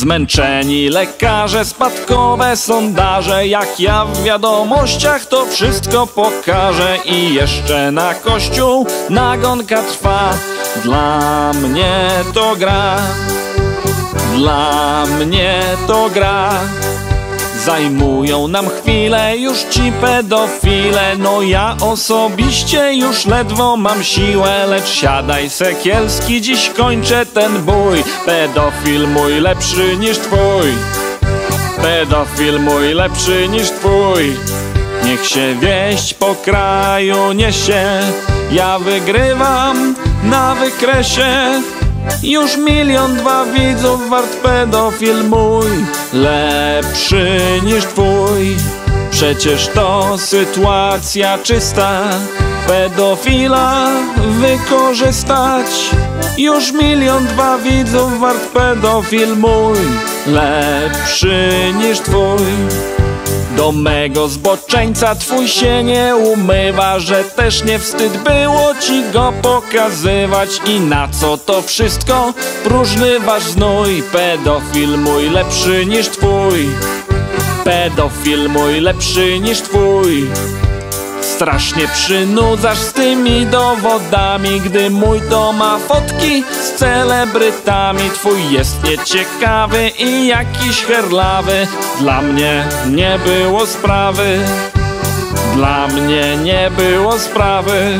Zmęczeni lekarze, spadkowe sondaże. Jak ja w wiadomościach to wszystko pokażę. I jeszcze na kościół nagonka trwa. Dla mnie to gra, dla mnie to gra. Zajmują nam chwilę już ci pedofile. No ja osobiście już ledwo mam siłę. Lecz siadaj Sekielski, dziś kończę ten bój. Pedofil mój lepszy niż twój, pedofil mój lepszy niż twój. Niech się wieść po kraju niesie. Ja wygrywam na wykresie. Już 1 200 000 widzów wart pedofil mój, lepszy niż twój. Przecież to sytuacja czysta, pedofila wykorzystać. Już 1 200 000 widzów wart pedofil mój, lepszy niż twój. Do mego zboczeńca twój się nie umywa, że też nie wstyd było ci go pokazywać. I na co to wszystko? Próżny wasz znój. Pedofil mój lepszy niż twój, pedofil mój lepszy niż twój. Strasznie przynudzasz z tymi dowodami, gdy mój to ma fotki z celebrytami. Twój jest nieciekawy i jakiś herlawy. Dla mnie nie było sprawy, dla mnie nie było sprawy.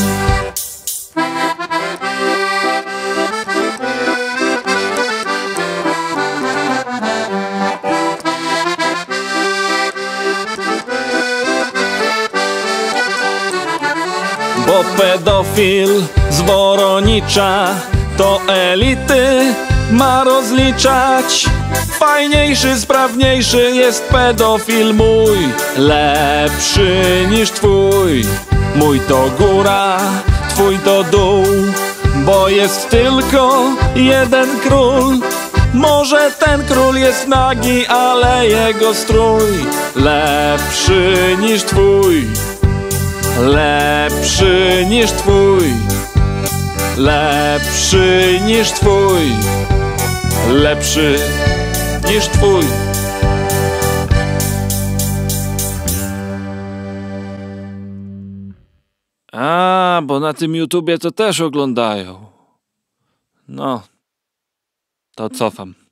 Bo pedofil z Woronicza to elity ma rozliczać. Fajniejszy, sprawniejszy jest pedofil mój, lepszy niż twój. Mój to góra, twój to dół, bo jest tylko jeden król. Może ten król jest nagi, ale jego strój lepszy niż twój, lepszy niż twój, lepszy niż twój, lepszy niż twój. A, bo na tym YouTubie to też oglądają. No, to cofam.